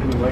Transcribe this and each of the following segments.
anyway.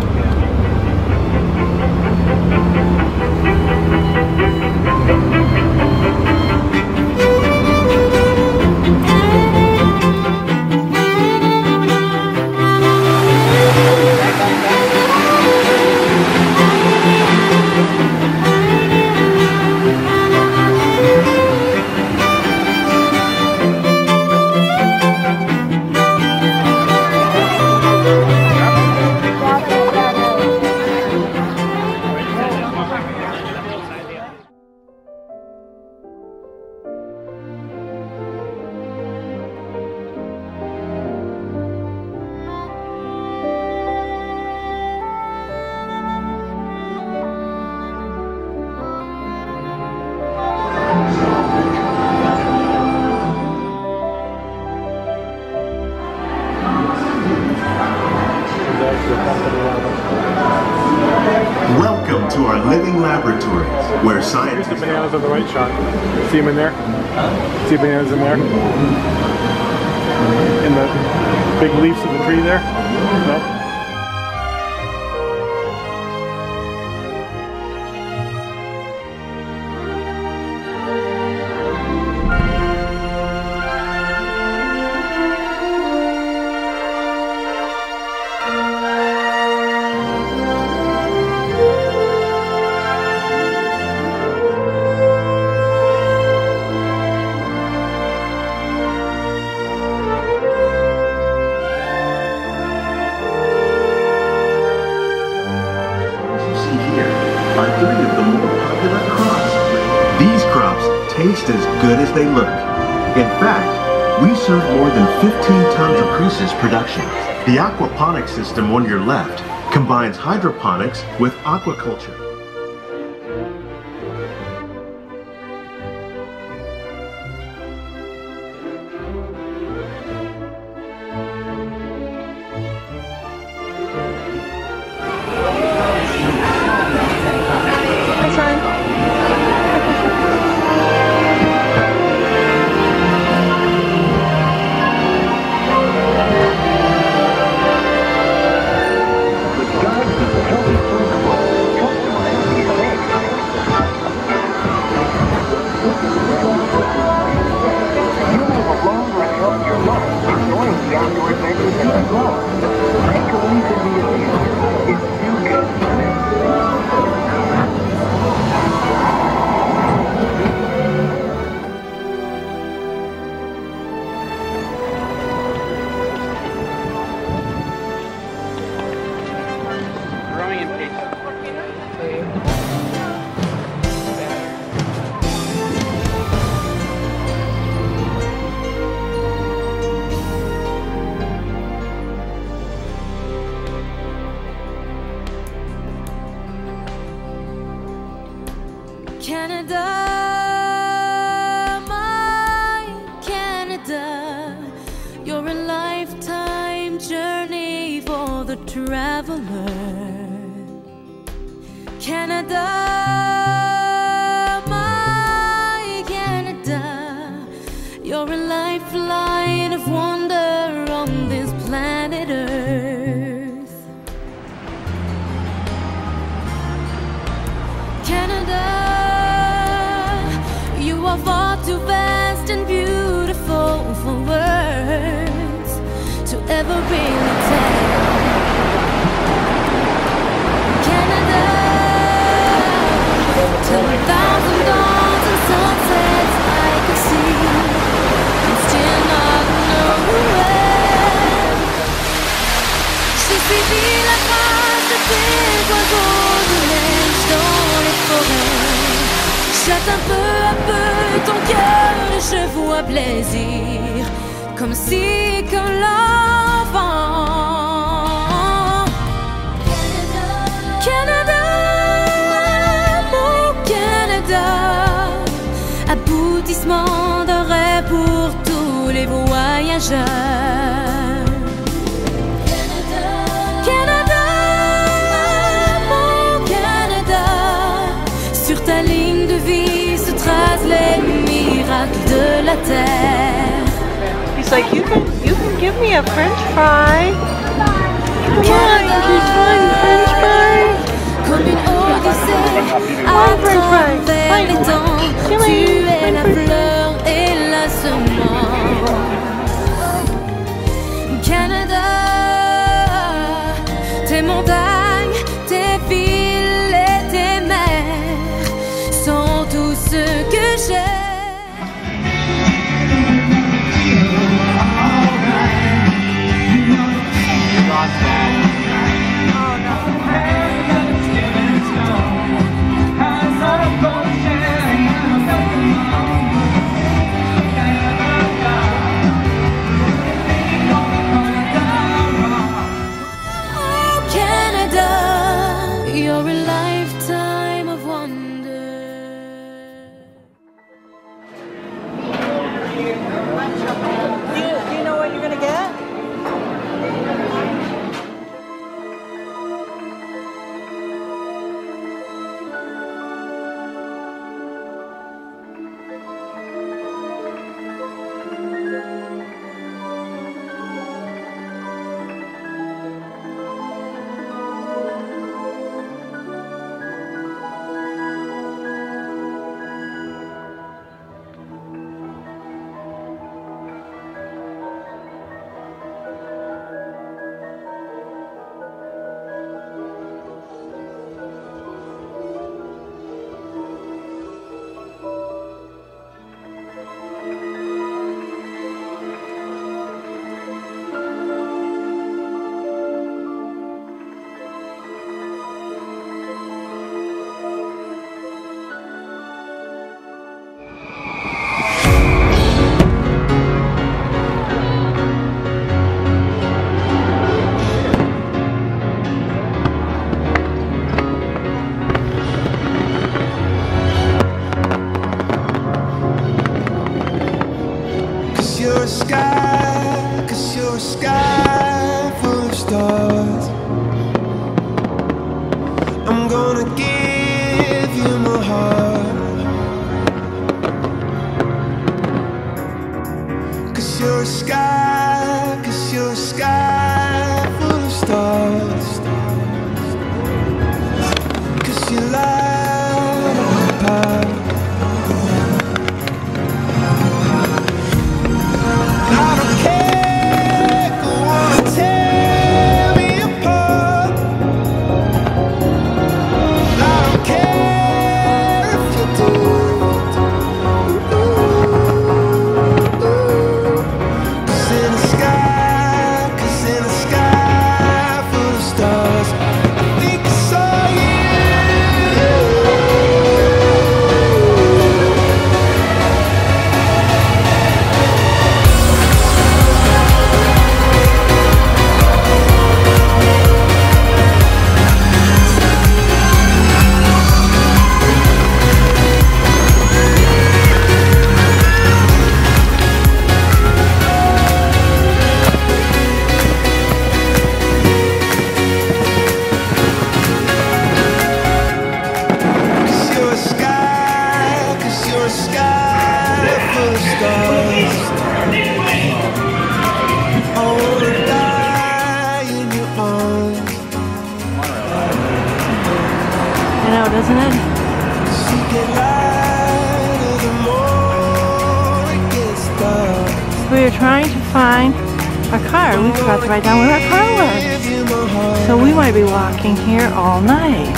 Welcome to our living laboratories, where scientists... Here's the bananas on the right shot. See them in there? See bananas in there? In the big leaves of the tree there? No? Are 3 of the more popular crops. These crops taste as good as they look. In fact, we serve more than 15 tons of produce production. The aquaponics system on your left combines hydroponics with aquaculture. Canada, my Canada, you're a lifetime journey for the traveler. Canada, my Canada, you're a lifeline of wonder on this planet Earth. Canada, you are far too vast and beautiful for words to ever really tell. Canada, 10,000 dawns and sunsets I could see and still not know where. J'ai suivi la trace des oiseaux de neige dans les forêts. J'atteins peu à peu ton cœur et je vois plaisir, comme si, comme l'enfant. Canada, mon Canada, aboutissement d'un rêve pour tous les voyageurs. Canada, mon Canada, sur ta ligne de vie se tracent les miracles de la terre. He's like, you can give me a French fry. Come on, par les temps. Tu es la fleur et la semence. Canada, tes montagnes, tes villes et tes mers sont tout ce que j'ai. You're a lifetime of wonder. You know what you're gonna get? You're a sky, 'cause you're a sky full of stars. I'm gonna give you my heart, 'cause you're a sky, 'cause you're a sky full of stars. 'Cause you light up my path. Doesn't it? We were trying to find our car. We forgot to write down where our car was. So we might be walking here all night.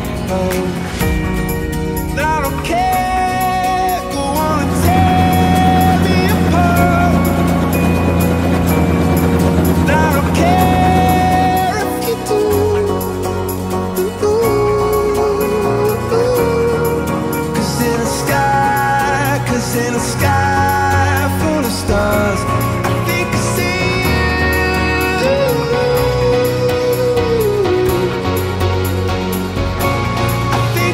In a sky full of stars, I think I see you. I think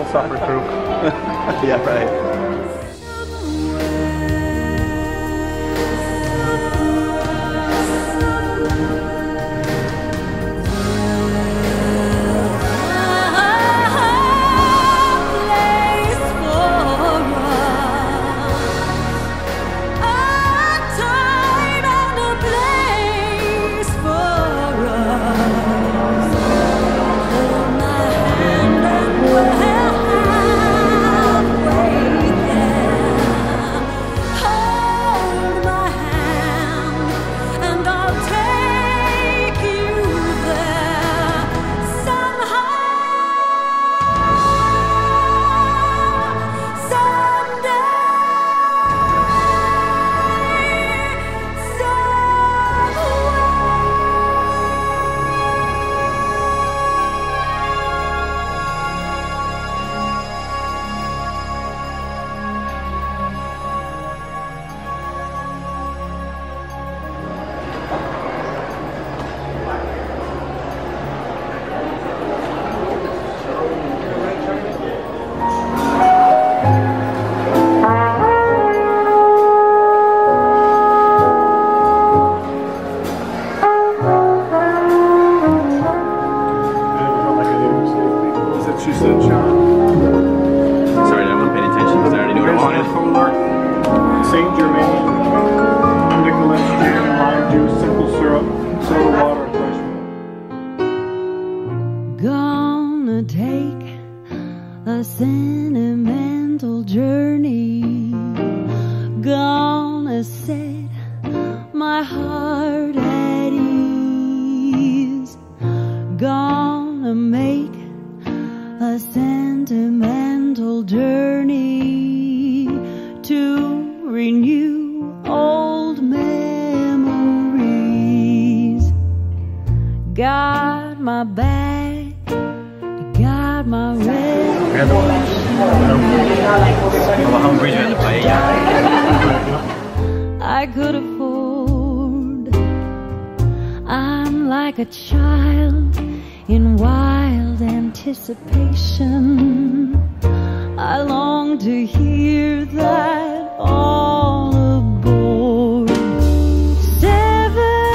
supper crew. Yeah, right. She said, Sean. Sorry, I wasn't paying attention because I already knew what I wanted. Solar, Saint Germain, Nicholas gin, lime juice, simple syrup, soda water, and fresh milk. Gonna take a sentimental journey. Gonna set my heart at ease. Gonna make a sentimental journey to renew old memories. Got my bag, got my red. I could afford. I'm like a child in wild anticipation. I long to hear that all aboard. 7,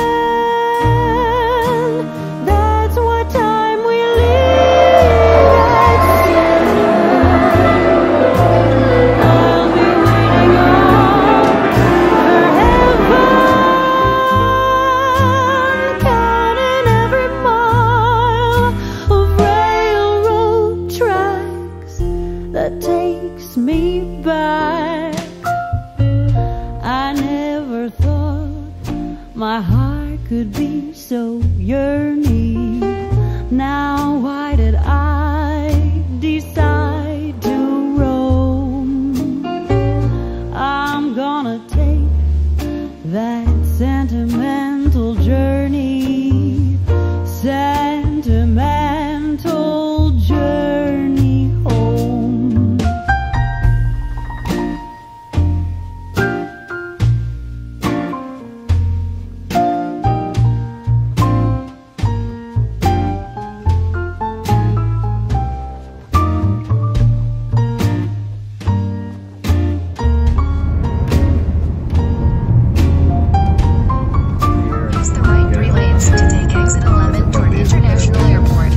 that's what time we leave at 7. I'll be waiting on forever, counting every mile of railroad tracks that takes me back. I never thought my heart could be so yearning. Now why did I decide to roam? I'm gonna take that sentimental journey, sentimental journey home. Use the right 3 lanes to take exit 11 toward International Airport.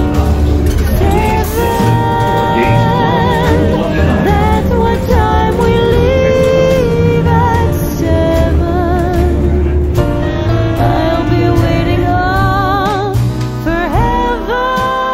That's what time we leave at 7. I'll be waiting on forever,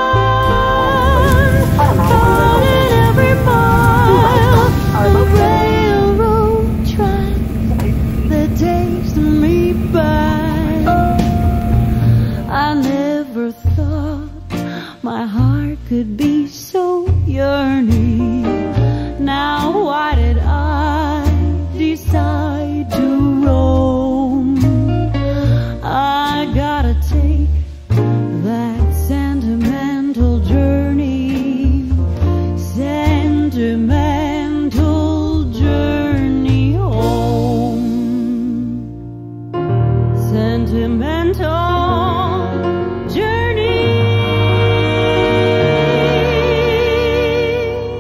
counting every mile of railroad track that takes me back. I never thought my heart could be so yearning. Now why did I decide to roam? I gotta take that sentimental journey, sentimental journey home. Sentimental journey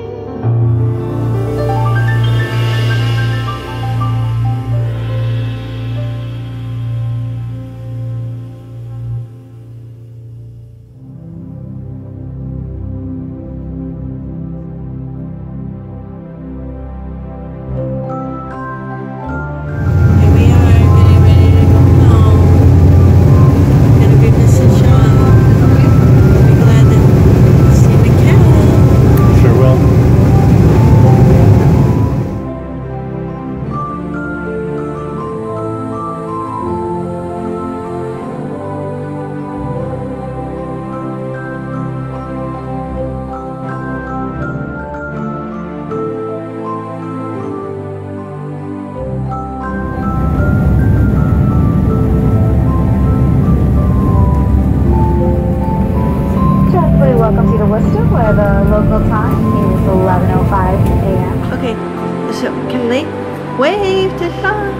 Welcome to the Worcester, where the local time is 11:05 a.m. Okay, so Kelly, wave to Sean.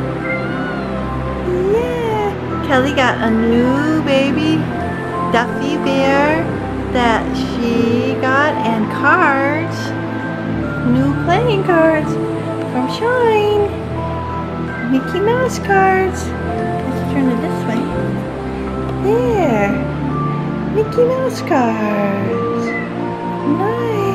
Yeah, Kelly got a new baby Duffy bear that she got, and cards, new playing cards from Shine. Mickey Mouse cards. Let's turn it this way. There. Mickey Mouse cards. Nice.